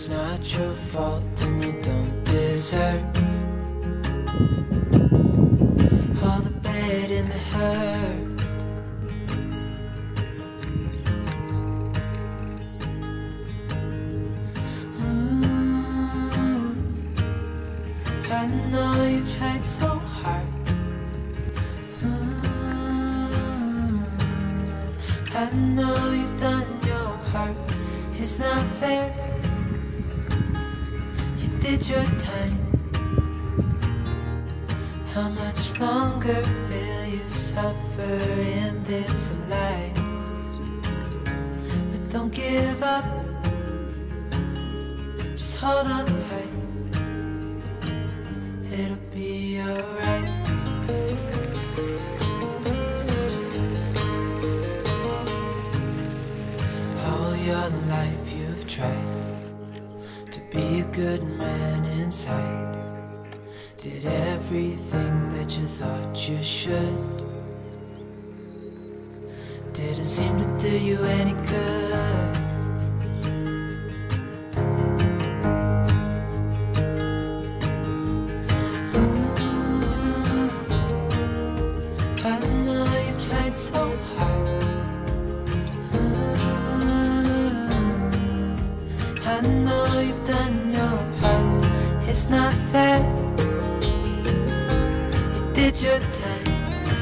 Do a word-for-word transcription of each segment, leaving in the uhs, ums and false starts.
it's not your fault and you don't deserve all the bad and the hurt. Ooh, I know you tried so hard. Ooh, I know you've done your part. It's not fair. You did your time. How much longer will you suffer in this life? But don't give up. Just hold on tight. It'll be alright. All your life you've tried to be a good man inside. Did everything that you thought you should. Didn't seem to do you any good. Ooh, I know you've tried so hard. Ooh, I know you've done your part. It's not fair. Did your time.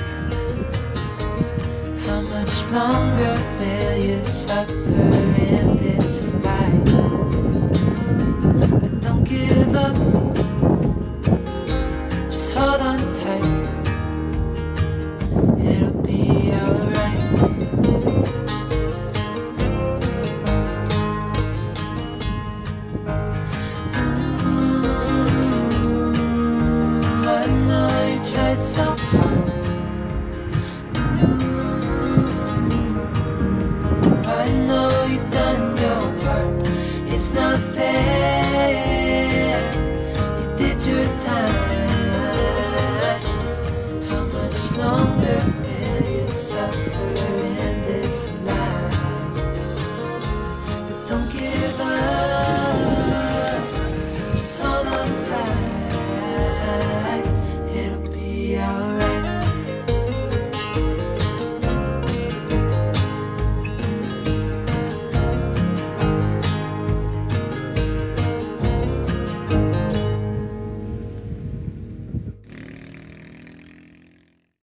How much longer will you suffer in this life? But don't give up. Just hold on tight.